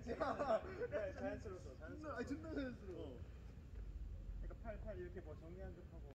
자연스러웠어. 존나 자연스러워. 그러니까 팔 이렇게 뭐 정리한 듯하고.